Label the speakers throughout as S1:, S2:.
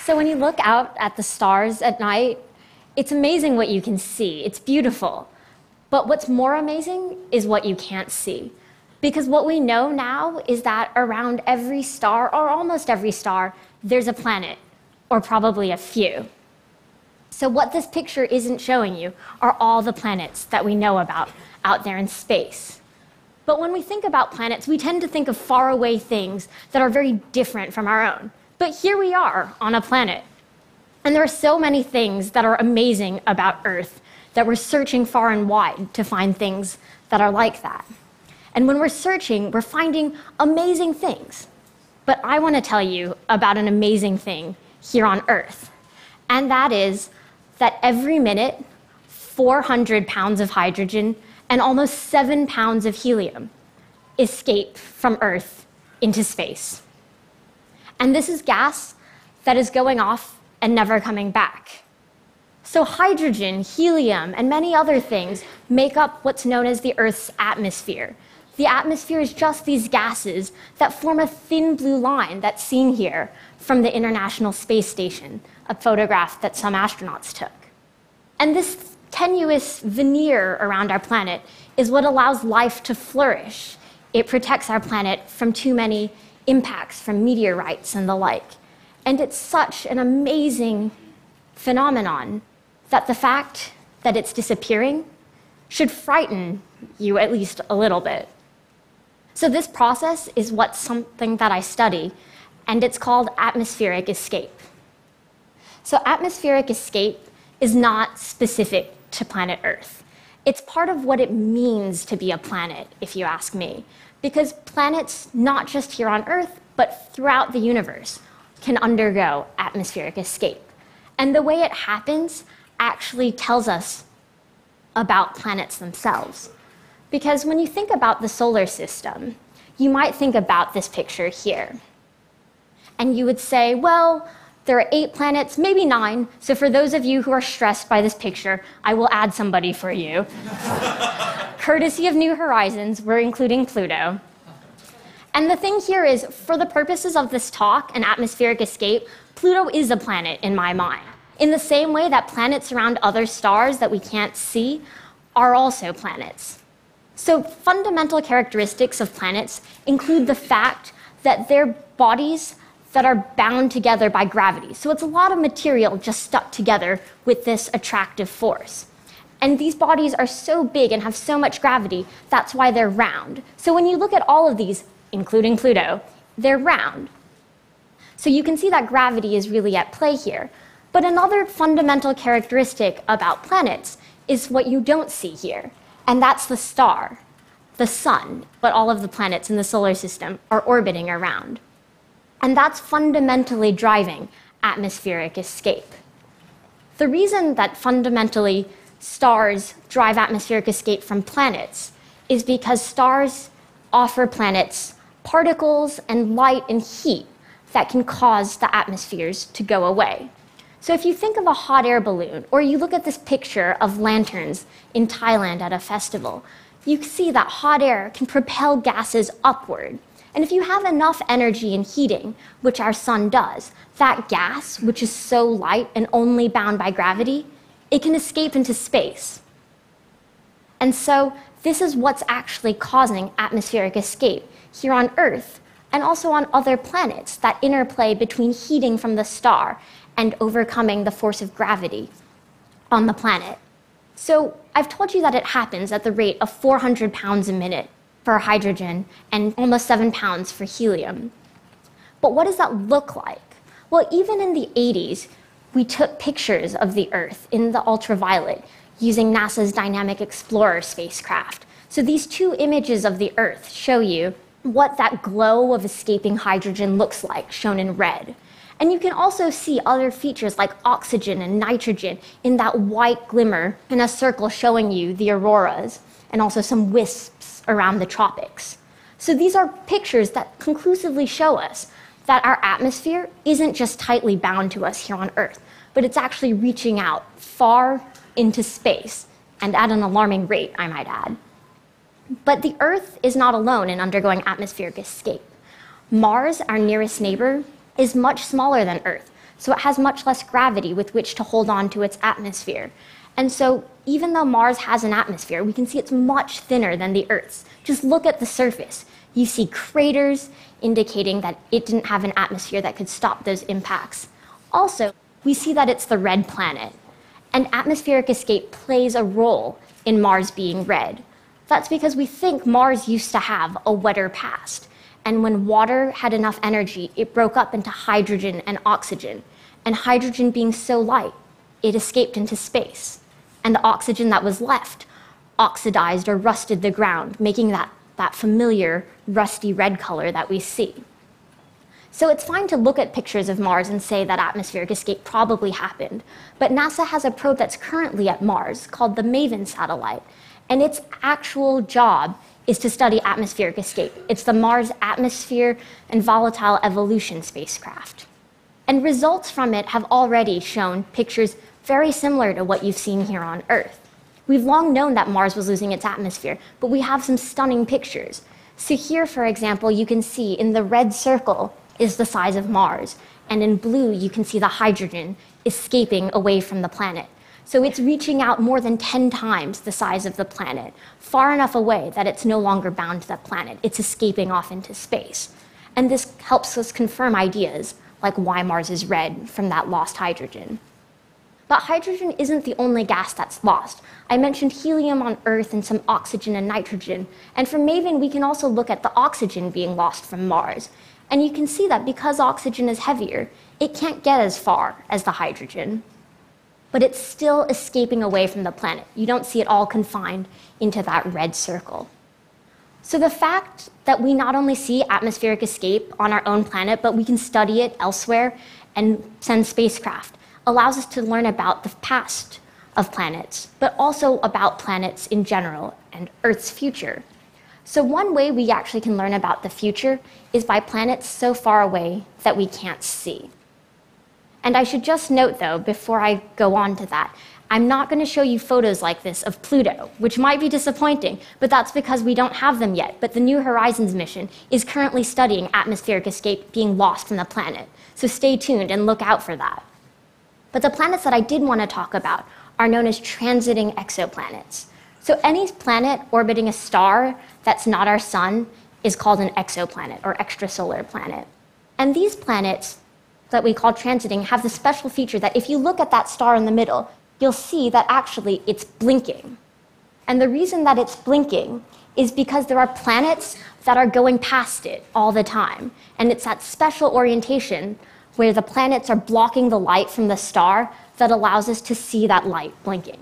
S1: So when you look out at the stars at night, it's amazing what you can see. It's beautiful. But what's more amazing is what you can't see. Because what we know now is that around every star, or almost every star, there's a planet, or probably a few. So what this picture isn't showing you are all the planets that we know about out there in space. But when we think about planets, we tend to think of faraway things that are very different from our own. But here we are on a planet. And there are so many things that are amazing about Earth that we're searching far and wide to find things that are like that. And when we're searching, we're finding amazing things. But I want to tell you about an amazing thing here on Earth. And that is that every minute, 400 pounds of hydrogen and almost 7 pounds of helium escape from Earth into space. And this is gas that is going off and never coming back. So hydrogen, helium, and many other things make up what's known as the Earth's atmosphere. The atmosphere is just these gases that form a thin blue line that's seen here from the International Space Station, a photograph that some astronauts took. And this tenuous veneer around our planet is what allows life to flourish. It protects our planet from too many impacts from meteorites and the like. And it's such an amazing phenomenon that the fact that it's disappearing should frighten you at least a little bit. So this process is something that I study, and it's called atmospheric escape. So atmospheric escape is not specific to planet Earth. It's part of what it means to be a planet, if you ask me, because planets, not just here on Earth, but throughout the universe, can undergo atmospheric escape. And the way it happens actually tells us about planets themselves. Because when you think about the solar system, you might think about this picture here. And you would say, well, there are 8 planets, maybe 9. So for those of you who are stressed by this picture, I will add somebody for you. Courtesy of New Horizons, we're including Pluto. And the thing here is, for the purposes of this talk and atmospheric escape, Pluto is a planet in my mind. In the same way that planets around other stars that we can't see are also planets. So fundamental characteristics of planets include the fact that they're bodies that are bound together by gravity. So it's a lot of material just stuck together with this attractive force. And these bodies are so big and have so much gravity, that's why they're round. So when you look at all of these, including Pluto, they're round. So you can see that gravity is really at play here. But another fundamental characteristic about planets is what you don't see here, and that's the star, the sun, but all of the planets in the solar system are orbiting around. And that's fundamentally driving atmospheric escape. The reason that fundamentally stars drive atmospheric escape from planets is because stars offer planets particles and light and heat that can cause the atmospheres to go away. So if you think of a hot air balloon, or you look at this picture of lanterns in Thailand at a festival, you see that hot air can propel gases upward. And if you have enough energy in heating, which our sun does, that gas, which is so light and only bound by gravity, it can escape into space. And so this is what's actually causing atmospheric escape here on Earth, and also on other planets, that interplay between heating from the star and overcoming the force of gravity on the planet. So I've told you that it happens at the rate of 400 pounds a minute for hydrogen and almost 7 pounds for helium. But what does that look like? Well, even in the 80s, we took pictures of the Earth in the ultraviolet using NASA's Dynamic Explorer spacecraft. So these 2 images of the Earth show you what that glow of escaping hydrogen looks like, shown in red. And you can also see other features like oxygen and nitrogen in that white glimmer in a circle showing you the auroras, and also some wisps around the tropics. So these are pictures that conclusively show us that our atmosphere isn't just tightly bound to us here on Earth, but it's actually reaching out far into space, and at an alarming rate, I might add. But the Earth is not alone in undergoing atmospheric escape. Mars, our nearest neighbor, is much smaller than Earth, so it has much less gravity with which to hold on to its atmosphere. And so even though Mars has an atmosphere, we can see it's much thinner than the Earth's. Just look at the surface. You see craters indicating that it didn't have an atmosphere that could stop those impacts. Also, we see that it's the red planet. And atmospheric escape plays a role in Mars being red. That's because we think Mars used to have a wetter past. And when water had enough energy, it broke up into hydrogen and oxygen. And hydrogen being so light, it escaped into space. And the oxygen that was left oxidized or rusted the ground, making that familiar rusty red color that we see. So it's fine to look at pictures of Mars and say that atmospheric escape probably happened, but NASA has a probe that's currently at Mars called the MAVEN satellite, and its actual job is to study atmospheric escape. It's the Mars Atmosphere and Volatile Evolution spacecraft. And results from it have already shown pictures very similar to what you've seen here on Earth. We've long known that Mars was losing its atmosphere, but we have some stunning pictures. So here, for example, you can see in the red circle is the size of Mars, and in blue you can see the hydrogen escaping away from the planet. So it's reaching out more than 10 times the size of the planet, far enough away that it's no longer bound to the planet. It's escaping off into space. And this helps us confirm ideas like why Mars is red from that lost hydrogen. But hydrogen isn't the only gas that's lost. I mentioned helium on Earth and some oxygen and nitrogen. And from MAVEN, we can also look at the oxygen being lost from Mars. And you can see that because oxygen is heavier, it can't get as far as the hydrogen. But it's still escaping away from the planet. You don't see it all confined into that red circle. So the fact that we not only see atmospheric escape on our own planet, but we can study it elsewhere and send spacecraft, allows us to learn about the past of planets, but also about planets in general and Earth's future. So one way we actually can learn about the future is by planets so far away that we can't see. And I should just note, though, before I go on to that, I'm not going to show you photos like this of Pluto, which might be disappointing, but that's because we don't have them yet. But the New Horizons mission is currently studying atmospheric escape being lost from the planet. So stay tuned and look out for that. But the planets that I did want to talk about are known as transiting exoplanets. So any planet orbiting a star that's not our sun is called an exoplanet or extrasolar planet. And these planets that we call transiting have the special feature that if you look at that star in the middle, you'll see that actually it's blinking. And the reason that it's blinking is because there are planets that are going past it all the time. And it's that special orientation where the planets are blocking the light from the star that allows us to see that light blinking.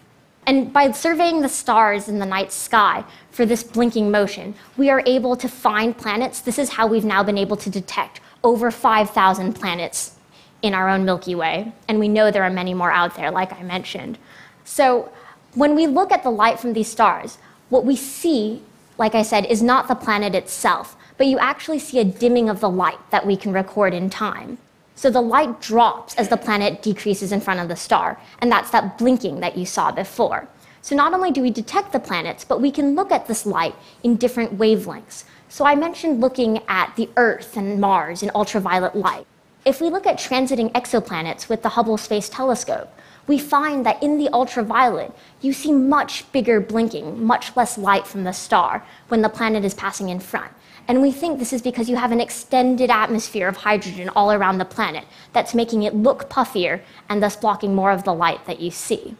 S1: And by surveying the stars in the night sky for this blinking motion, we are able to find planets. This is how we've now been able to detect over 5,000 planets in our own Milky Way. And we know there are many more out there, like I mentioned. So when we look at the light from these stars, what we see, like I said, is not the planet itself, but you actually see a dimming of the light that we can record in time. So the light drops as the planet decreases in front of the star, and that's that blinking that you saw before. So not only do we detect the planets, but we can look at this light in different wavelengths. So I mentioned looking at the Earth and Mars in ultraviolet light. If we look at transiting exoplanets with the Hubble Space Telescope, we find that in the ultraviolet, you see much bigger blinking, much less light from the star when the planet is passing in front. And we think this is because you have an extended atmosphere of hydrogen all around the planet that's making it look puffier and thus blocking more of the light that you see.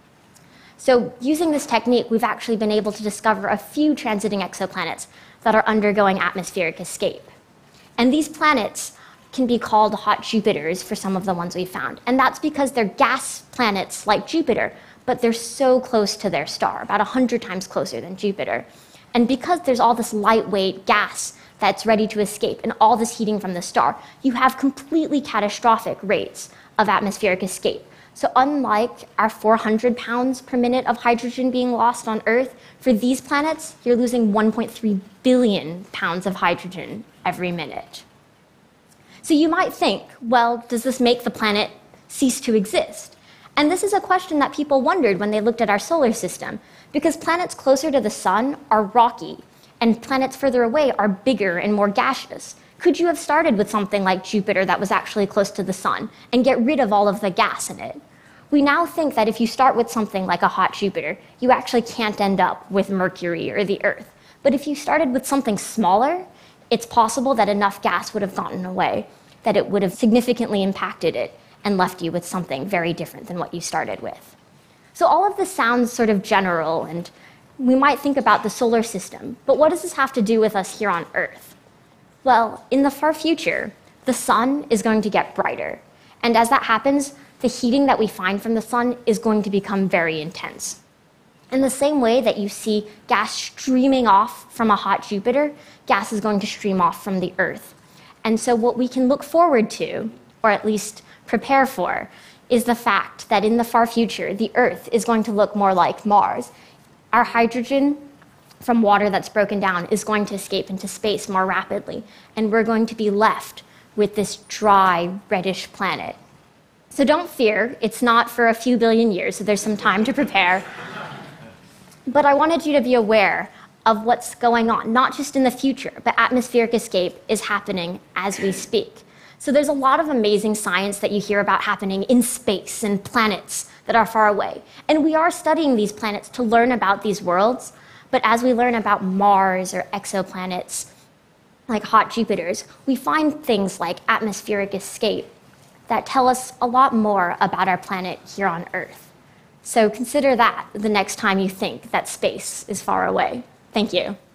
S1: So using this technique, we've actually been able to discover a few transiting exoplanets that are undergoing atmospheric escape. And these planets can be called hot Jupiters for some of the ones we found. And that's because they're gas planets like Jupiter, but they're so close to their star, about 100 times closer than Jupiter. And because there's all this lightweight gas that's ready to escape and all this heating from the star, you have completely catastrophic rates of atmospheric escape. So unlike our 400 pounds per minute of hydrogen being lost on Earth, for these planets, you're losing 1.3 billion pounds of hydrogen every minute. So you might think, well, does this make the planet cease to exist? And this is a question that people wondered when they looked at our solar system, because planets closer to the sun are rocky, and planets further away are bigger and more gaseous. Could you have started with something like Jupiter that was actually close to the sun and get rid of all of the gas in it? We now think that if you start with something like a hot Jupiter, you actually can't end up with Mercury or the Earth. But if you started with something smaller, it's possible that enough gas would have gotten away, that it would have significantly impacted it and left you with something very different than what you started with. So all of this sounds sort of general, and we might think about the solar system, but what does this have to do with us here on Earth? Well, in the far future, the sun is going to get brighter. And as that happens, the heating that we find from the sun is going to become very intense. In the same way that you see gas streaming off from a hot Jupiter, gas is going to stream off from the Earth. And so what we can look forward to, or at least prepare for, is the fact that in the far future, the Earth is going to look more like Mars. Our hydrogen from water that's broken down is going to escape into space more rapidly, and we're going to be left with this dry, reddish planet. So don't fear, it's not for a few billion years, so there's some time to prepare. But I wanted you to be aware of what's going on, not just in the future, but atmospheric escape is happening as we speak. So there's a lot of amazing science that you hear about happening in space and planets that are far away. And we are studying these planets to learn about these worlds, but as we learn about Mars or exoplanets, like hot Jupiters, we find things like atmospheric escape that tell us a lot more about our planet here on Earth. So consider that the next time you think that space is far away. Thank you.